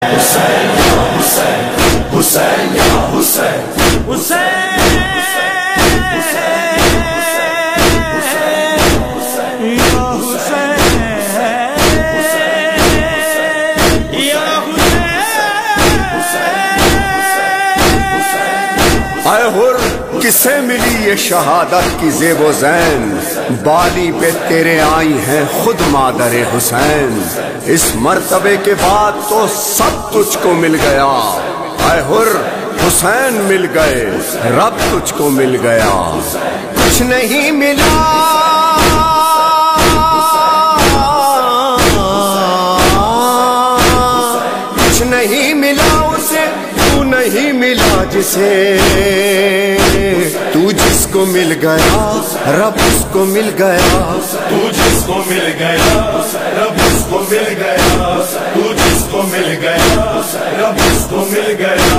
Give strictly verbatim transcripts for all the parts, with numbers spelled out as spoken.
حسین یا حسین، حسین یا حسین، حسین اے حر کسے ملی یہ شہادت کی زیب و زین، بالی پہ تیرے آئی ہیں خود مادر حسین، اس مرتبے کے بعد تو سب تجھ کو مل گیا، اے حر حسین مل گئے، رب تجھ کو مل گیا، کچھ نہیں ملا کچھ نہیں ملا اسے، تو نہیں ملا جسے، تو جس کو مل گیا رب اس کو مل گیا، تو جس کو مل گیا رب اس کو مل گیا، تو جس کو مل گیا رب اس کو مل گیا،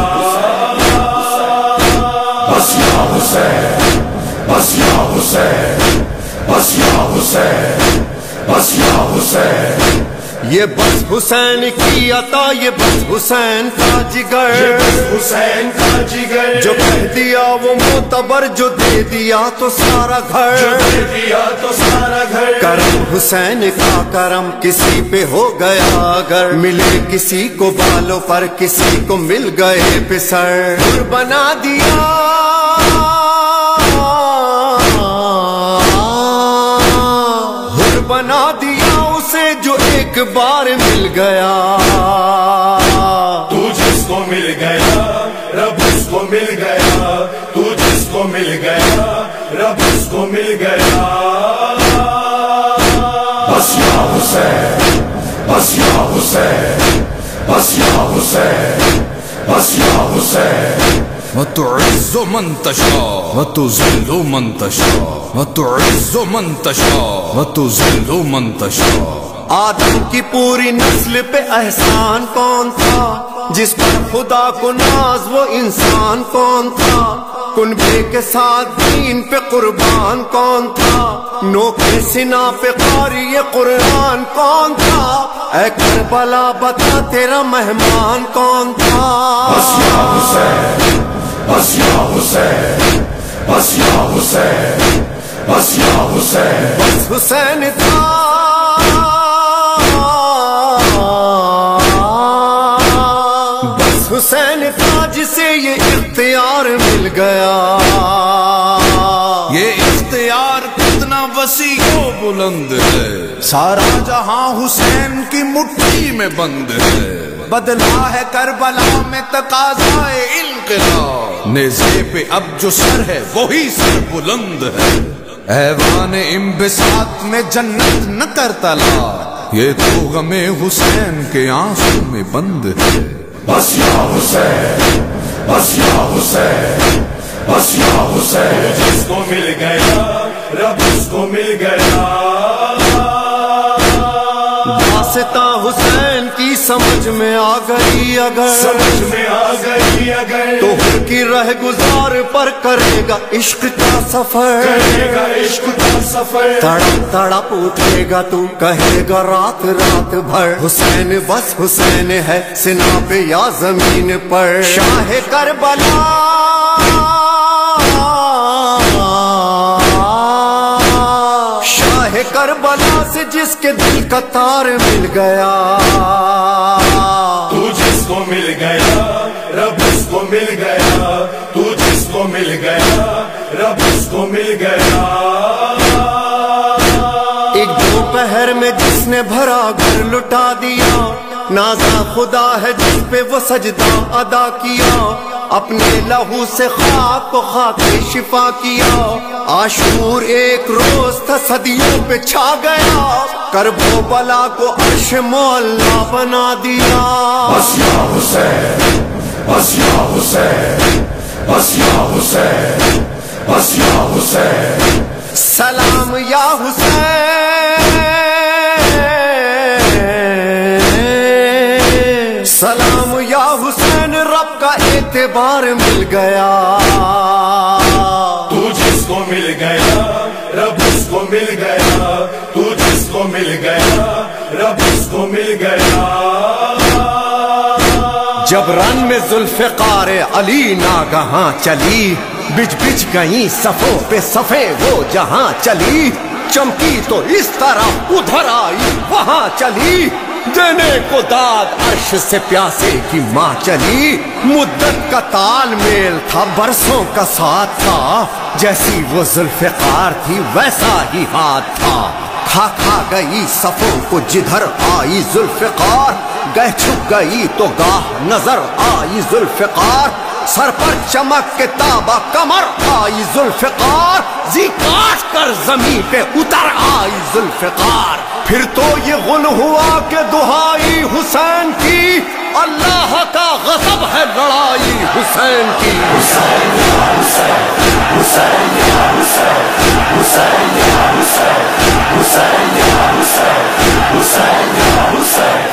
بس یا حسین، بس یا حسین، بس یا حسین، بس یا حسین، یہ بس حسین کی عطا، یہ بس حسین کا جگر، یہ بس حسین کا جگر، جو کہہ دیا وہ معتبر، جو دے دیا تو سارا گھر، جو دے دیا تو سارا گھر، کرم حسین کا کرم کسی پہ ہو گیا اگر، ملے کسی کو بالوں پر کسی کو مل گئے پسر، حر بنا دیا حر بنا دیا اسے جو ایک بار مل گیا، تو جس کو مل گیا رب اس کو مل گیا، تو جس کو مل گیا رب اس کو مل گیا، بس یا حسین، بس یا حسین، بس یا حسین، بس یا حسین، وتعز من تشاء وتذل من تشاء وتعز من تشاء وتذل من تشاء۔ آدم کی پوری نسل پہ احسان کون تھا، جس پر خدا کو ناز وہ انسان کون تھا، کنبے کے ساتھ دین پہ قربان کون تھا، نوک سنا پہ قاری قرآن کون تھا، اے کربلا بتا تیرا مہمان کون تھا، بس یا حسین، بس یا حسین، بس یا حسین، بس یا حسین، بس حسین تھا حسین تھا جسے یہ اختیار مل گیا، یہ اختیار کتنا وسیع و بلند ہے، سارا جہاں حسین کی مٹھی میں بند ہے، بدلا ہے کربلا میں تقاضائے انقلاب، نیزے پہ اب جو سر ہے وہی سر بلند ہے، ایوان انبساط میں جنت نہ کر تلا، یہ تو غم حسین کے آنسو میں بند ہے، بس یا حسین، بس یا حسین، بس یا حسین، جس کو مل گیا رب اس کو مل گیا، داستاں حسین کی سمجھ میں آ گئی اگر، سمجھ میں آ گئی اگر، تو حر کی رہ گزار پر کرے گا عشق کا سفر، کرے گا عشق کا سفر، تڑپ تڑپ اٹھے گا تو کہے گا رات رات بھر، حسین بس حسین ہے سنا پہ یا زمین پر، شاہ کربلا شاہ کربلا سے جس کے دل کا تار مل گیا، تو جس کو مل گیا رب اس کو مل گیا، تو جس کو مل گیا رب اس کو مل گیا، ایک دوپہر میں جس نے بھرا گھر لٹا دیا، نازا خدا ہے جس پہ وہ سجدہ ادا کیا، اپنے لہو سے خاک کو خاک شفا کیا، عاشور ایک روز تھا صدیوں پہ چھا گیا، کرب و بلا کو عرش معلا بنا دیا، بس یا حسین، بس یا حسین، بس یا حسین، بس یا حسین، سلام یا حسین، سلام یا حسین، رب کا اعتبار مل گیا، تو جس کو مل گیا رب اس کو مل گیا، تو جس کو مل گیا رب اس کو مل گیا، جب رن میں ذوالفقار علی ناگہاں چلی، بج بج گئی صفوں پہ صفے وہ جہاں چلی، چمکی تو اس طرح ادھر آئی وہاں چلی، دینے کو داد عرش سے پیاسے کی ماں چلی، مدت کا تال میل تھا برسوں کا ساتھ تھا، جیسی وہ ذوالفقار تھی ویسا ہی ہاتھ تھا، کھا کھا گئی صفوں کو جدھر آئی ذوالفقار، گہ چھپ گئی تو گاہ نظر آئی ذوالفقار، سر پر چمک کے تابا کمر آئی ذوالفقار، زی کاٹ کر زمین پہ اتر آئی ذوالفقار، پھر تو یہ غل ہوا کہ دہائی حسین کی، اللہ کا غضب ہے لڑائی حسین کی، حسین یا حسین، حسین یا حسین، حسین یا حسین، حسین یا حسین، حسین یا حسین۔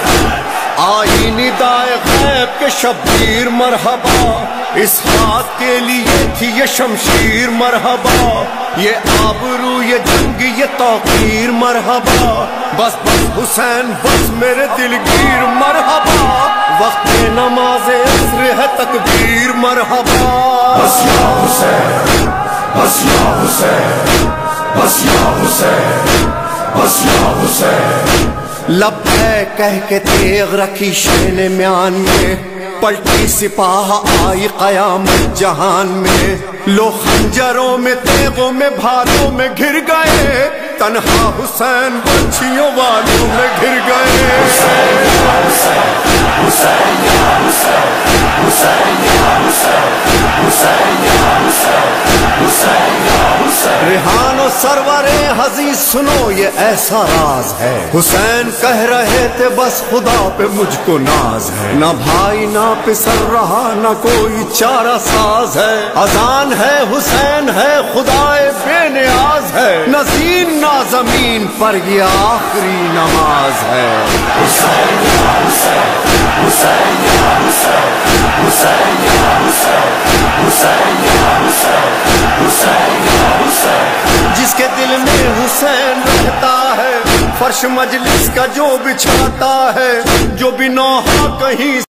آئی ندائے غیب کے شبیر مرحبا، اس ہاتھ کے لیے تھی یہ شمشیر مرحبا، یہ آبرو یہ جنگ یہ توقیر مرحبا، بس بس حسین بس میرے دلگیر مرحبا، وقت نماز عصر ہے تکبیر مرحبا، بس یا حسین، بس یا حسین، بس یا حسین، بس یا حسین۔ لب ہے کہہ کے تیغ رکھی شین میان میں، پلٹی سپاہ آئی قیامت جہان میں، لو خنجروں میں تیغوں میں بھالوں میں گھر گئے، تنہا حسین بچیوں والوں میں گھر گئے، حسین یا حسین، حسین یا حسین، حسین یا حسین، حسین یا حسین، حسین یا حسین۔ ریحان و سرور حزین سنو یہ ایسا راز ہے، حسین کہہ رہے تھے بس خدا پہ مجھ کو ناز ہے، نہ بھائی نہ پسر رہا نہ کوئی چارہ ساز ہے، اذان ہے حسین ہے خدائے بے نیاز ہے، نہ زین نہ زمین پر یہ آخری نماز ہے، حسین یا حسین، حسین یا حسین، حسین یا حسین، حسین یا حسین، حسین یا حسین۔ جس کے دل میں حسین رہتا ہے، فرش مجلس کا جو بچھاتا ہے، جو بھی نوحہ کہیں